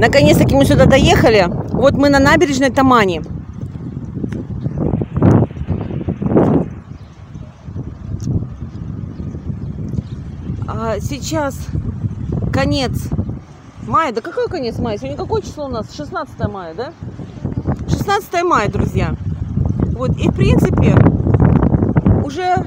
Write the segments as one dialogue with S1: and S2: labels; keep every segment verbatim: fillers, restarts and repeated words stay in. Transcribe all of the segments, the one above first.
S1: Наконец-таки мы сюда доехали. Вот мы на набережной Тамани. А сейчас конец мая. Да какой конец мая? Сегодня какое число у нас? шестнадцатое мая, да? шестнадцатое мая, друзья. Вот, и в принципе уже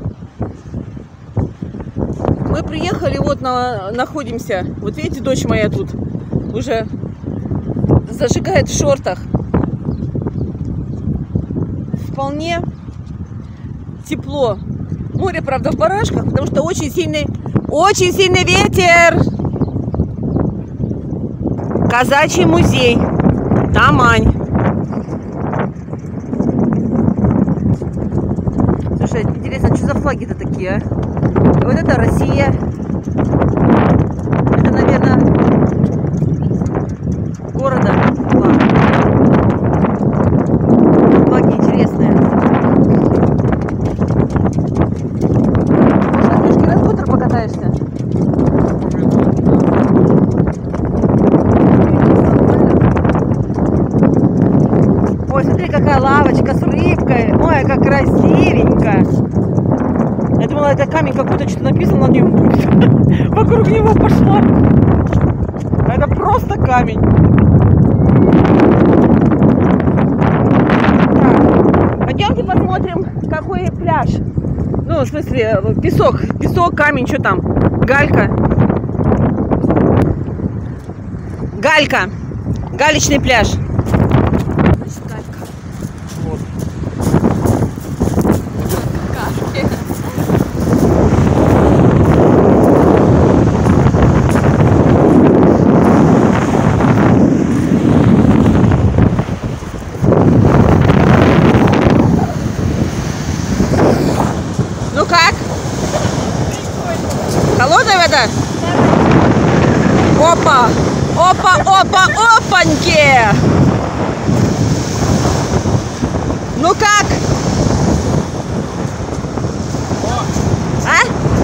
S1: мы приехали, вот на, находимся. Вот видите, дочь моя тут уже зажигает в шортах. Вполне тепло. Море, правда, в барашках, потому что очень сильный, очень сильный ветер. Казачий музей. Тамань. Слушай, интересно, что за флаги-то такие, а? Вот это Россия. Это, наверное, города. Флаги интересные. Может, на скутер покатаешься? Ой, смотри, какая лавочка с рыбкой. Ой, как красивенько. Я думала, это камень какой-то, что-то написано на нем будет. Вокруг него пошла. А это просто камень. Так, пойдемте посмотрим, какой пляж. Ну, в смысле, песок. Песок, камень, что там? Галька. Галька. Галечный пляж. Ну как? Холодная вода? Опа! Опа, опа, опаньки! Ну как? А?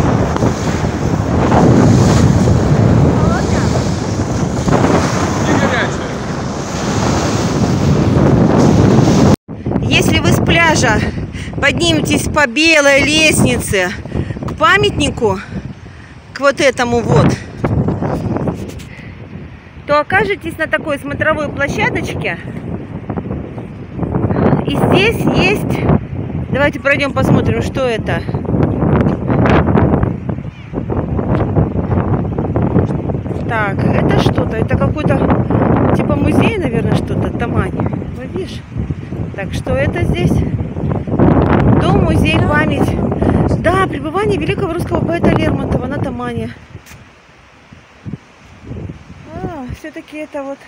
S1: Если вы с пляжа подниметесь по белой лестнице к памятнику, к вот этому вот, то окажетесь на такой смотровой площадочке. И здесь есть... Давайте пройдем, посмотрим, что это. Так, это что-то. Это какой-то типа музей, наверное, что-то. Тамань. Вот видишь? Так, что это здесь? Дом, музей, память. Да, пребывание великого русского поэта Лермонтова на Тамане. А, все-таки это вот...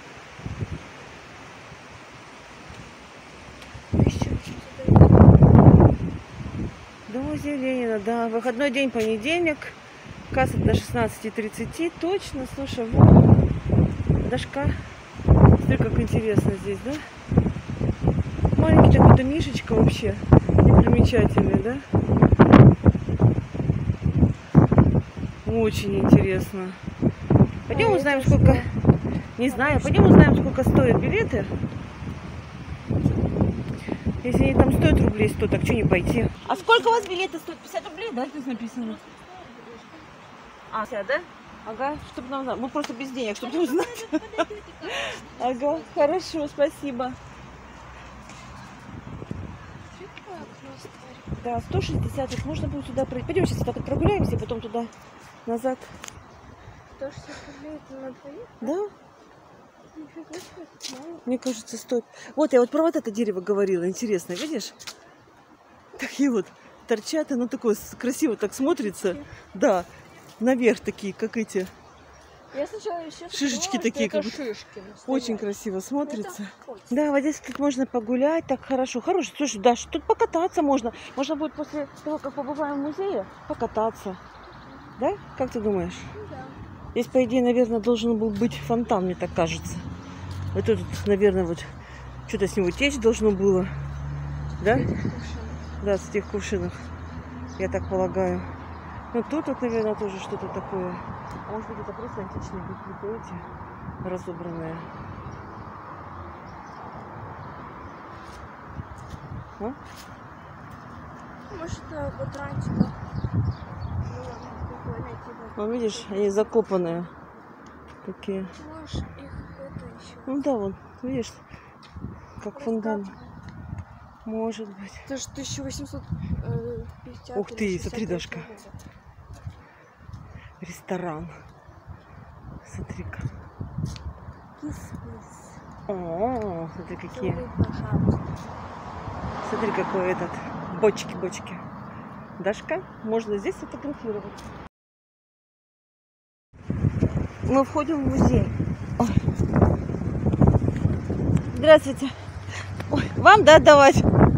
S1: Дом, музей Ленина, да. Выходной день, понедельник. Касса до шестнадцати тридцати. Точно, слушай, вот. Дошка. Смотри, как интересно здесь, да? Маленький такой домишечка вообще. Непримечательный, да? Очень интересно. Пойдем узнаем, сколько... Не знаю. Пойдем узнаем, сколько стоят билеты. Если они там стоят рублей сто, так что не пойти? А сколько у вас билеты стоят? пятьдесят рублей, да? Здесь написано. А, пятьдесят, да? Ага, чтобы нам знать. Мы просто без денег, чтобы не узнать. Ага, хорошо, спасибо. Да, сто шестьдесят. Вот можно будет сюда пройти. Пойдем сейчас так вот прогуляемся, потом туда, назад.
S2: сто шестьдесят рублей это на двоих?
S1: Да. Мне кажется, стоит. Вот я вот про вот это дерево говорила. Интересно, видишь? Такие вот торчат, оно такое красиво так смотрится. Да, наверх такие, как эти.
S2: Я сначала еще
S1: шишечки
S2: думала,
S1: такие, как
S2: шишки.
S1: очень красиво смотрится.
S2: Это...
S1: Да, вот здесь тут можно погулять, так хорошо. Хорошо, слушай, да, тут покататься можно. Можно будет после того, как побываем в музее, покататься. Да? Как ты думаешь?
S2: Да.
S1: Здесь, по идее, наверное, должен был быть фонтан, мне так кажется. Вот тут, наверное, вот что-то с него течь должно было. Да? Да, с тех кувшинов. Я так полагаю. Ну, тут, вот, наверное, тоже что-то такое. А может быть, это просто античные какие-то эти. разобранные. А?
S2: Может, это патрончика.
S1: Ну, видишь, они закопанные. Такие.
S2: Может, их это еще.
S1: Ну да, вон, видишь, как фундамент. Может быть.
S2: Это же тысяча восемьсот пятьдесят.
S1: Ух ты, смотри, Дашка. Ресторан. Смотри-ка.
S2: Кис-кис.
S1: О, смотри, какие.
S2: Целуй, пожалуйста.
S1: Смотри, какой этот. Бочки, бочки. Дашка, можно здесь фотографировать. Мы входим в музей. Ой. Здравствуйте. Ой, вам, да, отдавать?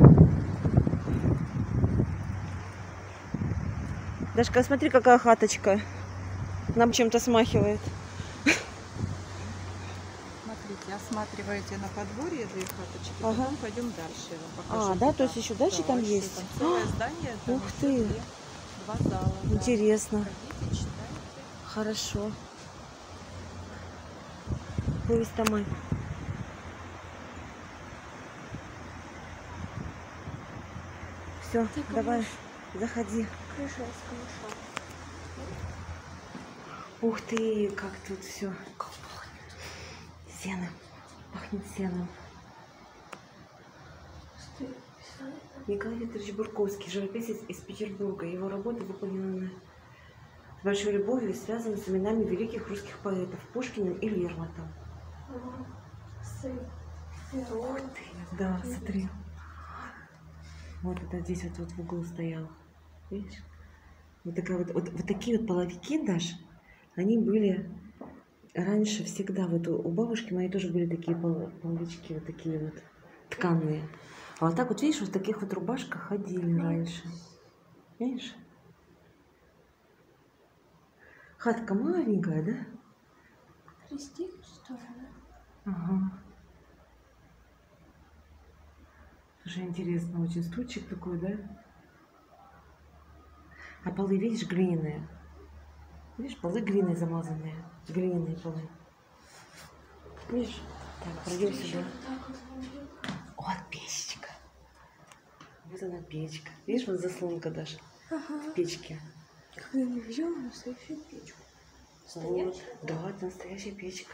S1: Дашка, смотри, какая хаточка. Нам чем-то смахивает.
S3: Смотрите, осматриваете на подворье две хаточки,
S1: Ага.
S3: потом пойдем дальше. Я вам покажу,
S1: А, да,
S3: куда.
S1: то есть еще дальше
S3: Да,
S1: там
S3: вообще
S1: есть?
S3: там целое здание, там
S1: Ух
S3: еще
S1: ты.
S3: две- два зала. да.
S1: Интересно.
S3: Ходите, читайте.
S1: Хорошо. Повесть Тамань. Все,
S2: Ты
S1: давай,
S2: камыш.
S1: заходи.
S2: Крыша с камыша.
S1: Ух ты, как тут все. Как пахнет. Сеном. Пахнет сеном.
S2: Что ты писала?
S1: Николай Викторович Бурковский, живописец из Петербурга. Его работы выполнены с большой любовью и связаны с именами великих русских поэтов Пушкиным и Лермонтовым.
S2: Ага. Сын.
S1: Ух ты, да, смотри. Вот это здесь вот, вот в углу стоял. Видишь? Вот, такая вот, вот, вот такие вот половики, Даш, они были раньше всегда. Вот у, у бабушки моей тоже были такие пол- половички, вот такие вот тканые. А вот так вот, видишь, вот в таких вот рубашках ходили раньше. Видишь? Хатка маленькая, да?
S2: Крестик, что ли?
S1: Ага. Слушай, интересно, очень стульчик такой, да? А полы, видишь, глиняные. Видишь, полы глиной замазанные. Глиняные полы. Видишь? Так, пройдем сюда. Вот печечка. Вот она печка. Видишь, вот заслонка даже
S2: Ага.
S1: в печке.
S2: Как я не видела настоящую печку.
S1: Вот. Да, это настоящая печка.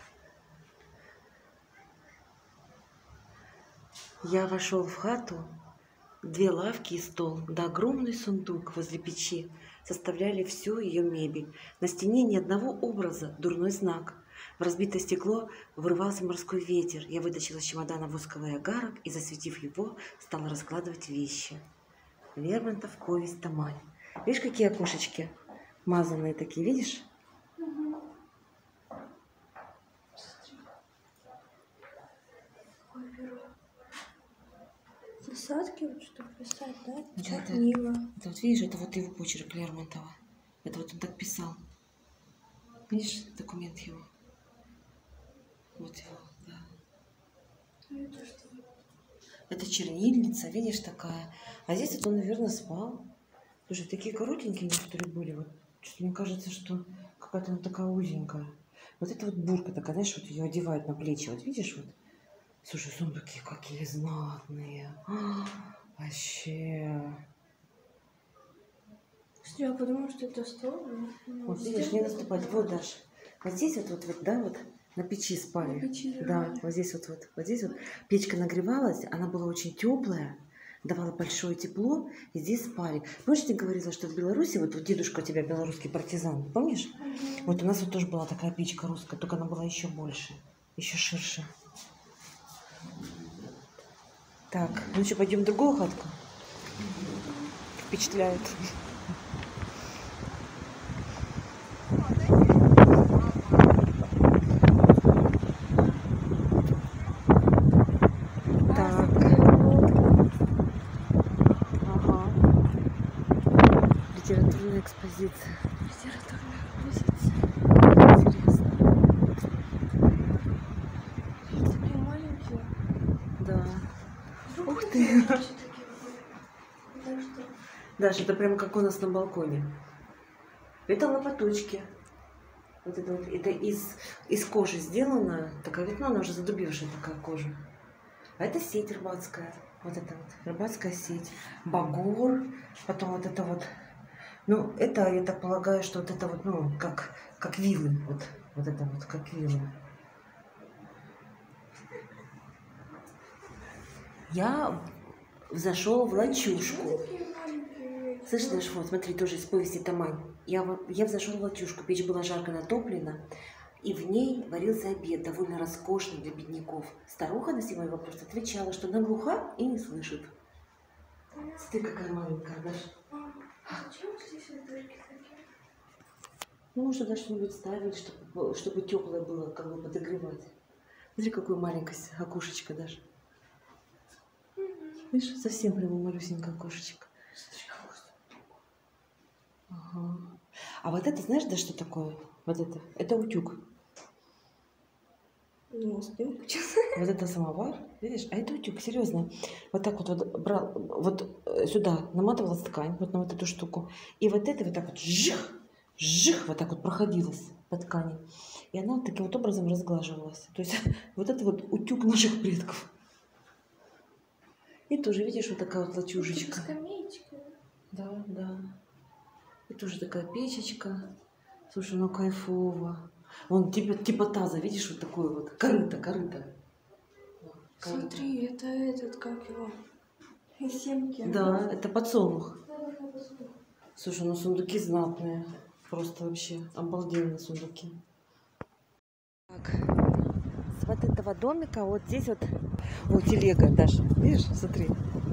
S1: Я вошел в хату. Две лавки и стол, да огромный сундук возле печи составляли всю ее мебель. На стене ни одного образа, дурной знак. В разбитое стекло вырвался морской ветер. Я вытащила из чемодана восковый агарок и, засветив его, стала раскладывать вещи. Лермонтов, повесть Тамань. Видишь, какие окошечки мазанные такие, видишь?
S2: Какое перо? Насадки, вот что писать, да?
S1: Да,
S2: Чернила.
S1: Это вот видишь, это вот его почерк Лермонтова. Это вот он так писал. Видишь документ его? Вот его, да.
S2: Ну, это что?
S1: Это чернильница, видишь, такая. А здесь вот он, наверное, спал. Слушай, такие коротенькие они, что ли, были. Вот, что-то мне кажется, что какая-то она такая узенькая. Вот это вот бурка такая, знаешь, вот ее одевают на плечи. Вот видишь, вот. Слушай, сундуки какие знатные. А, вообще.
S2: Я подумала, что это стол. но-
S1: Вот
S2: но
S1: видишь,
S2: здесь
S1: не
S2: вот
S1: наступать.
S2: это-
S1: Вот, Даш. Вот здесь вот, вот, вот, да, вот на печи спали.
S2: На печи
S1: Да,
S2: лежали.
S1: вот здесь вот, вот, вот здесь вот. Печка нагревалась, она была очень теплая, давала большое тепло, и здесь спали. Помнишь, ты говорила, что в Беларуси, вот, вот дедушка у тебя белорусский партизан, помнишь?
S2: Мгм.
S1: Вот у нас вот тоже была такая печка русская, только она была еще больше, еще ширше. Так, ну что, пойдем в другую хатку? Впечатляет. Так, ага. Литературная экспозиция.
S2: Литературная позиция.
S1: Интересно.
S2: Такие маленькие.
S1: Да.
S2: Вдруг
S1: Ух
S2: это
S1: ты.
S2: вообще такие вот. Так что
S1: Даша, это прямо как у нас на балконе. Это лопаточки. Вот это вот, это из, из кожи сделано, такая ведь, ну, она уже задубевшая такая кожа. А это сеть рыбацкая. Вот это вот, рыбацкая сеть. Багор, потом вот это вот. Ну, это, я так полагаю, что вот это вот, ну, как, как вилы. Вот, вот это вот, как вилы. Я зашел в лачушку. Слышишь, вот, смотри, тоже из повести Тамань. Я, я взошел в лачушку, печь была жарко натоплена, и в ней варился обед, довольно роскошный для бедняков. Старуха на сей мой вопрос отвечала, что она глуха и не слышит. Смотри, какая маленькая, Даша.
S2: А почему здесь дырки такие?
S1: Ну, может, сюда что-нибудь ставить, чтобы, чтобы теплое было, как бы подогревать. Смотри, какое маленькое окошечко, Даша. Видишь, совсем прямо малюсенькое окошечко. Ага. А вот это, знаешь, да, что такое? Вот это. Это утюг.
S2: Ну, спинку.
S1: Вот это самовар, видишь? А это утюг, серьезно. Вот так вот, вот брал, вот сюда наматывалась ткань, вот на вот эту штуку. И вот это вот так вот жих, жих, вот так вот проходилась по ткани. И она вот таким вот образом разглаживалась. То есть вот это вот утюг наших предков. И тоже, видишь, вот такая вот лачужечка.
S2: Скамеечка.
S1: Да, да. И тоже такая печечка. Слушай, ну кайфово. Вон типа, типа таза, видишь, вот такое вот. Корыто, корыто. Корыто.
S2: Смотри, это этот, как его? Семки.
S1: Да, это подсолнух. Слушай, ну сундуки знатные. Просто вообще обалденные сундуки. Так, с вот этого домика вот здесь вот, вот телега, Даша, видишь, смотри.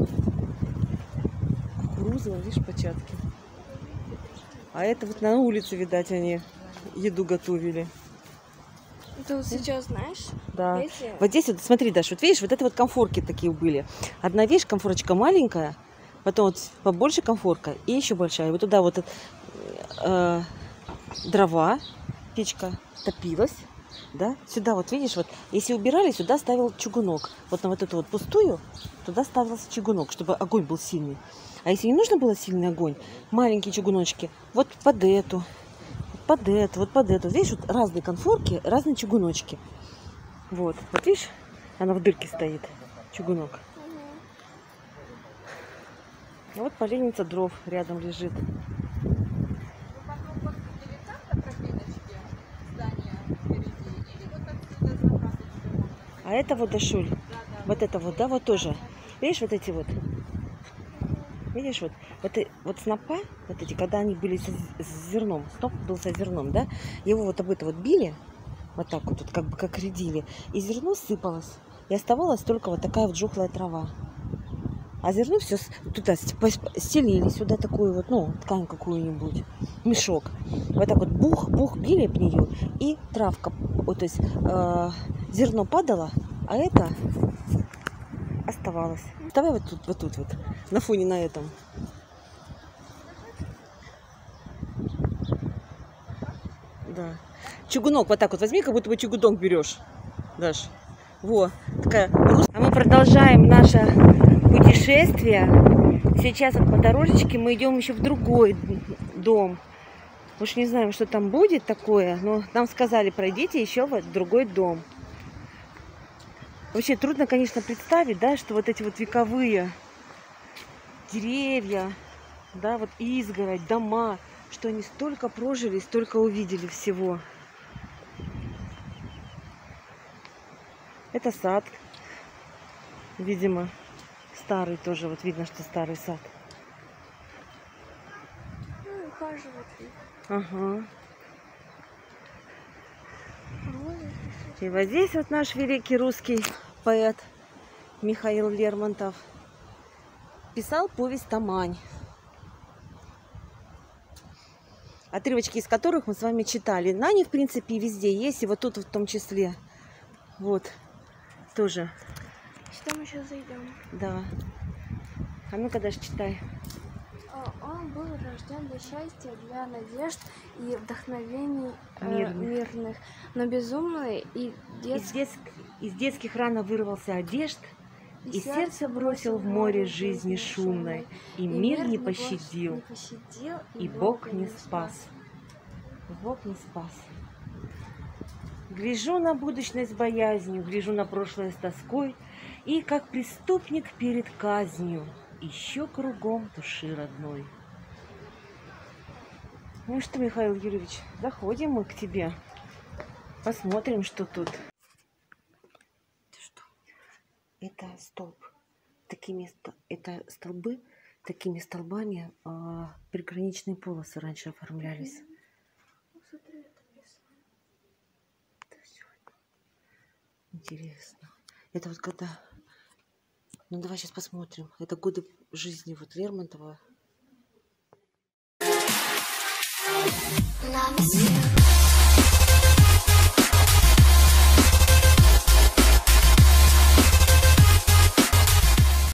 S1: Кукурузовые, видишь, початки. А это вот на улице, видать, они еду готовили.
S2: Это вот сейчас, знаешь?
S1: Да.
S2: Эти...
S1: Вот здесь вот, смотри, Даша, вот видишь, вот это вот комфорки такие были. Одна, видишь, комфорочка маленькая, потом вот побольше комфорка и еще большая. Вот туда вот э, дрова, печка топилась, да. Сюда вот, видишь, вот, если убирали, сюда ставил чугунок. Вот на вот эту вот пустую, туда ставился чугунок, чтобы огонь был сильный. А если не нужно было сильный огонь, маленькие чугуночки, вот под эту, под эту, вот под эту. Видишь, вот разные конфорки, разные чугуночки. Вот, вот видишь, она в дырке стоит, чугунок. А вот поленница дров рядом лежит. А это вот, Дашуль, вот это вот, да, вот тоже. Видишь, вот эти вот. Видишь, вот, вот, вот снопа, вот эти, когда они были с, с зерном, сноп был со зерном, да, его вот об это вот били, вот так вот, вот как бы как рядили, и зерно сыпалось, и оставалась только вот такая вот жухлая трава. А зерно все туда стелили, сюда такую вот, ну, ткань какую-нибудь, мешок. Вот так вот бух-бух били об нее, и травка, вот, то есть э, зерно падало, а это оставалось. Давай вот тут, вот тут вот, на фоне на этом. Да. Чугунок вот так вот возьми, как будто бы чугунок берешь, Даш. Во, такая. А мы продолжаем наше путешествие. Сейчас вот по дорожечке мы идем еще в другой дом. Уж не знаем, что там будет такое, но нам сказали, пройдите еще в другой дом. Вообще трудно, конечно, представить, да, что вот эти вот вековые деревья, да, вот изгородь, дома, что они столько прожили, столько увидели всего. Это сад, видимо, старый тоже, вот видно, что старый сад.
S2: Ну, ухаживать.
S1: Ага. И вот здесь вот наш великий русский поэт Михаил Лермонтов писал повесть «Тамань», отрывочки из которых мы с вами читали. Но они, в принципе, везде есть, и вот тут в том числе. Вот, тоже.
S2: Сюда мы сейчас зайдем.
S1: Да. А ну-ка, даже читай.
S2: Он был рожден для счастья, для надежд и вдохновений э,
S1: Мирных.
S2: мирных, но безумный и
S1: Из,
S2: детский.
S1: дет... Из детских ран вырвался одежд, и сердце бросил в море жизни шумной, и мир не пощадил,
S2: не пощадил,
S1: и Бог не спас. Бог не спас. Гляжу на будущее с боязнью, гляжу на прошлое с тоской, и, как преступник перед казнью, ищу кругом души родной. Ну что, Михаил Юрьевич, заходим мы к тебе. Посмотрим, что тут. Ты что? Это столб. Такими, это столбы, такими столбами а, приграничные полосы раньше оформлялись.
S2: Смотри, это лес.
S1: Это все. Интересно. Это вот когда... Ну, давай сейчас посмотрим. Это годы жизни вот Лермонтова.
S4: Loves you.